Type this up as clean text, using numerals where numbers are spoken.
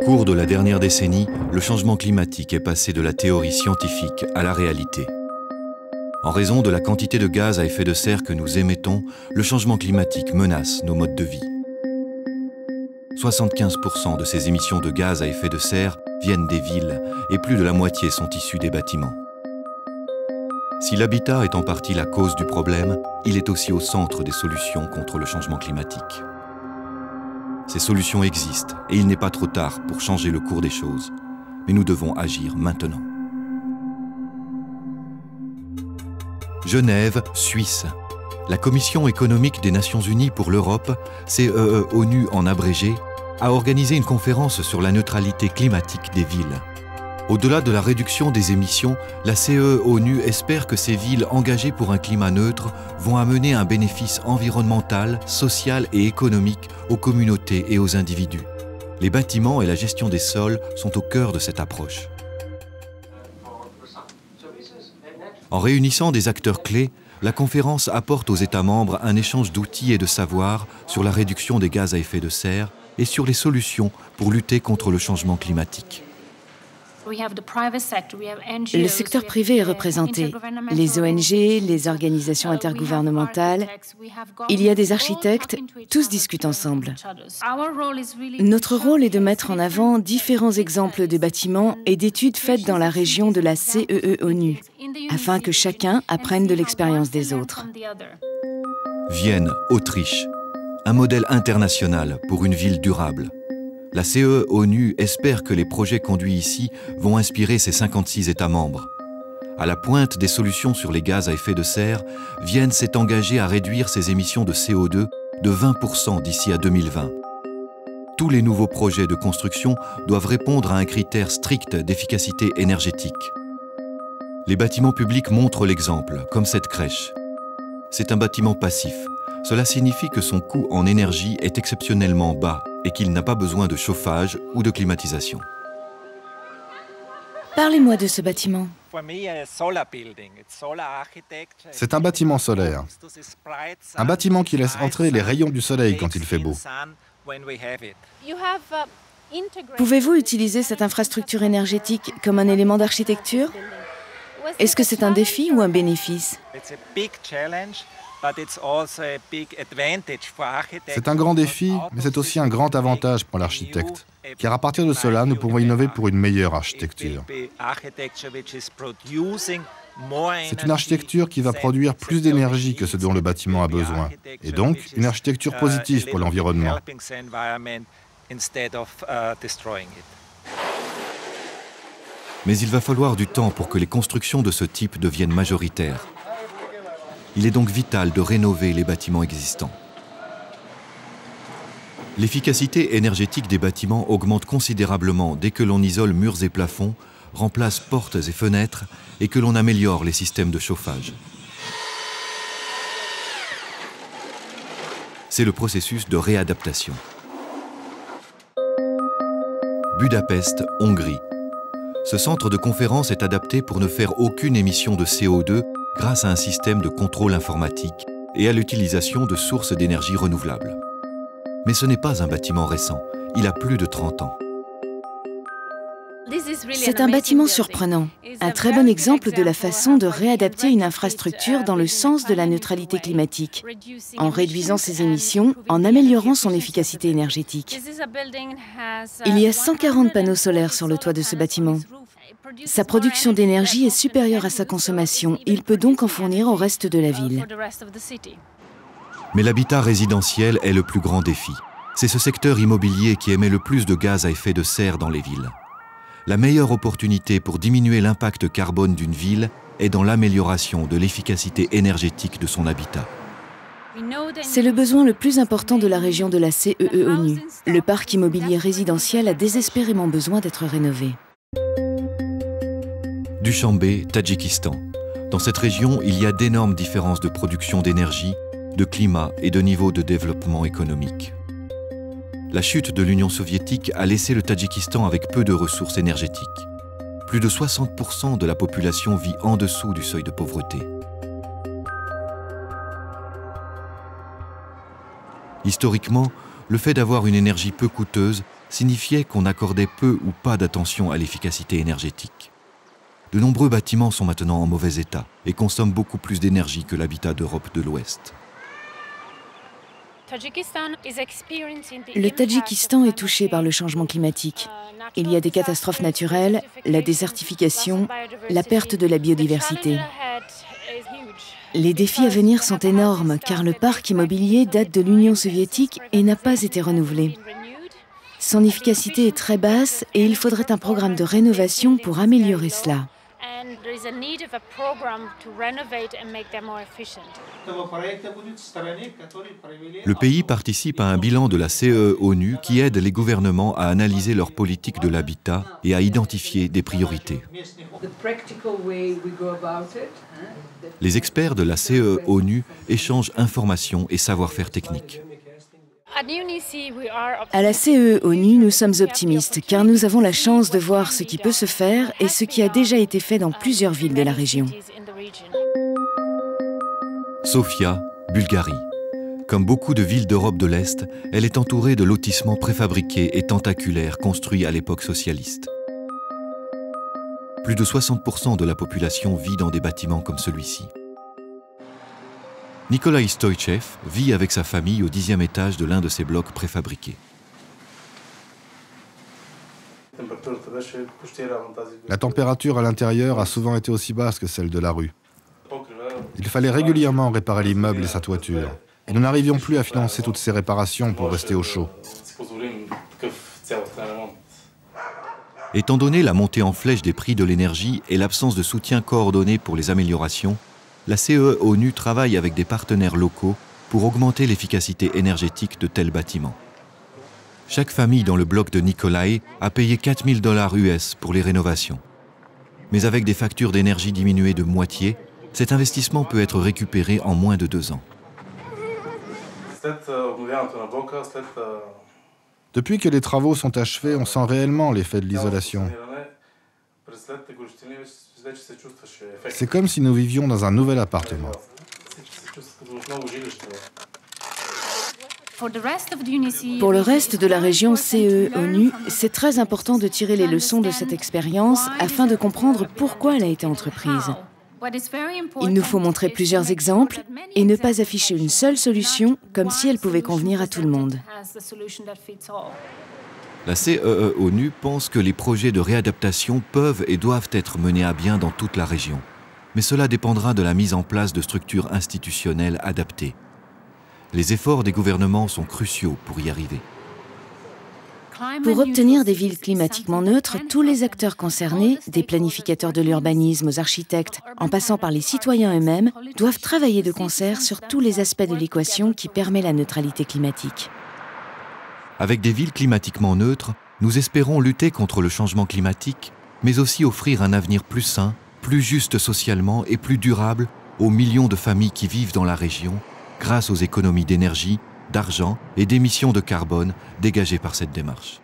cours de la dernière décennie, le changement climatique est passé de la théorie scientifique à la réalité. En raison de la quantité de gaz à effet de serre que nous émettons, le changement climatique menace nos modes de vie. 75% de ces émissions de gaz à effet de serre viennent des villes et plus de la moitié sont issues des bâtiments. Si l'habitat est en partie la cause du problème, il est aussi au centre des solutions contre le changement climatique. Ces solutions existent et il n'est pas trop tard pour changer le cours des choses. Mais nous devons agir maintenant. Genève, Suisse. La Commission économique des Nations Unies pour l'Europe, CEE-ONU en abrégé, a organisé une conférence sur la neutralité climatique des villes. Au-delà de la réduction des émissions, la CEE-ONU espère que ces villes engagées pour un climat neutre vont amener un bénéfice environnemental, social et économique aux communautés et aux individus. Les bâtiments et la gestion des sols sont au cœur de cette approche. En réunissant des acteurs clés, la conférence apporte aux États membres un échange d'outils et de savoirs sur la réduction des gaz à effet de serre et sur les solutions pour lutter contre le changement climatique. Le secteur privé est représenté, les ONG, les organisations intergouvernementales. Il y a des architectes, tous discutent ensemble. Notre rôle est de mettre en avant différents exemples de bâtiments et d'études faites dans la région de la CEE-ONU, afin que chacun apprenne de l'expérience des autres. Vienne, Autriche, un modèle international pour une ville durable. La CEE-ONU espère que les projets conduits ici vont inspirer ses 56 États membres. À la pointe des solutions sur les gaz à effet de serre, Vienne s'est engagée à réduire ses émissions de CO2 de 20% d'ici à 2020. Tous les nouveaux projets de construction doivent répondre à un critère strict d'efficacité énergétique. Les bâtiments publics montrent l'exemple, comme cette crèche. C'est un bâtiment passif. Cela signifie que son coût en énergie est exceptionnellement bas et qu'il n'a pas besoin de chauffage ou de climatisation. Parlez-moi de ce bâtiment. C'est un bâtiment solaire. Un bâtiment qui laisse entrer les rayons du soleil quand il fait beau. Pouvez-vous utiliser cette infrastructure énergétique comme un élément d'architecture? Est-ce que c'est un défi ou un bénéfice? C'est un grand défi, mais c'est aussi un grand avantage pour l'architecte, car à partir de cela, nous pouvons innover pour une meilleure architecture. C'est une architecture qui va produire plus d'énergie que ce dont le bâtiment a besoin, et donc une architecture positive pour l'environnement. Mais il va falloir du temps pour que les constructions de ce type deviennent majoritaires. Il est donc vital de rénover les bâtiments existants. L'efficacité énergétique des bâtiments augmente considérablement dès que l'on isole murs et plafonds, remplace portes et fenêtres et que l'on améliore les systèmes de chauffage. C'est le processus de réadaptation. Budapest, Hongrie. Ce centre de conférence est adapté pour ne faire aucune émission de CO2 grâce à un système de contrôle informatique et à l'utilisation de sources d'énergie renouvelables. Mais ce n'est pas un bâtiment récent, il a plus de 30 ans. C'est un bâtiment surprenant, un très bon exemple de la façon de réadapter une infrastructure dans le sens de la neutralité climatique, en réduisant ses émissions, en améliorant son efficacité énergétique. Il y a 140 panneaux solaires sur le toit de ce bâtiment. Sa production d'énergie est supérieure à sa consommation. Il peut donc en fournir au reste de la ville. Mais l'habitat résidentiel est le plus grand défi. C'est ce secteur immobilier qui émet le plus de gaz à effet de serre dans les villes. La meilleure opportunité pour diminuer l'impact carbone d'une ville est dans l'amélioration de l'efficacité énergétique de son habitat. C'est le besoin le plus important de la région de la CEE-ONU. Le parc immobilier résidentiel a désespérément besoin d'être rénové. Duchambé, Tadjikistan. Dans cette région, il y a d'énormes différences de production d'énergie, de climat et de niveau de développement économique. La chute de l'Union soviétique a laissé le Tadjikistan avec peu de ressources énergétiques. Plus de 60% de la population vit en dessous du seuil de pauvreté. Historiquement, le fait d'avoir une énergie peu coûteuse signifiait qu'on accordait peu ou pas d'attention à l'efficacité énergétique. De nombreux bâtiments sont maintenant en mauvais état et consomment beaucoup plus d'énergie que l'habitat d'Europe de l'Ouest. Le Tadjikistan est touché par le changement climatique. Il y a des catastrophes naturelles, la désertification, la perte de la biodiversité. Les défis à venir sont énormes car le parc immobilier date de l'Union soviétique et n'a pas été renouvelé. Son efficacité est très basse et il faudrait un programme de rénovation pour améliorer cela. Le pays participe à un bilan de la CEE-ONU qui aide les gouvernements à analyser leur politique de l'habitat et à identifier des priorités. Les experts de la CEE-ONU échangent informations et savoir-faire techniques. À la CEE-ONU, nous sommes optimistes car nous avons la chance de voir ce qui peut se faire et ce qui a déjà été fait dans plusieurs villes de la région. Sofia, Bulgarie. Comme beaucoup de villes d'Europe de l'Est, elle est entourée de lotissements préfabriqués et tentaculaires construits à l'époque socialiste. Plus de 60% de la population vit dans des bâtiments comme celui-ci. Nikolai Stoïchev vit avec sa famille au 10e étage de l'un de ces blocs préfabriqués. La température à l'intérieur a souvent été aussi basse que celle de la rue. Il fallait régulièrement réparer l'immeuble et sa toiture. Et nous n'arrivions plus à financer toutes ces réparations pour rester au chaud. Étant donné la montée en flèche des prix de l'énergie et l'absence de soutien coordonné pour les améliorations, la CEE-ONU travaille avec des partenaires locaux pour augmenter l'efficacité énergétique de tels bâtiments. Chaque famille dans le bloc de Nikolai a payé 4 000 $ US pour les rénovations. Mais avec des factures d'énergie diminuées de moitié, cet investissement peut être récupéré en moins de 2 ans. Depuis que les travaux sont achevés, on sent réellement l'effet de l'isolation. C'est comme si nous vivions dans un nouvel appartement. Pour le reste de la région CEE-ONU, c'est très important de tirer les leçons de cette expérience afin de comprendre pourquoi elle a été entreprise. Il nous faut montrer plusieurs exemples et ne pas afficher une seule solution comme si elle pouvait convenir à tout le monde. La CEE-ONU pense que les projets de réadaptation peuvent et doivent être menés à bien dans toute la région. Mais cela dépendra de la mise en place de structures institutionnelles adaptées. Les efforts des gouvernements sont cruciaux pour y arriver. Pour obtenir des villes climatiquement neutres, tous les acteurs concernés, des planificateurs de l'urbanisme aux architectes, en passant par les citoyens eux-mêmes, doivent travailler de concert sur tous les aspects de l'équation qui permet la neutralité climatique. Avec des villes climatiquement neutres, nous espérons lutter contre le changement climatique, mais aussi offrir un avenir plus sain, plus juste socialement et plus durable aux millions de familles qui vivent dans la région, grâce aux économies d'énergie, d'argent et d'émissions de carbone dégagées par cette démarche.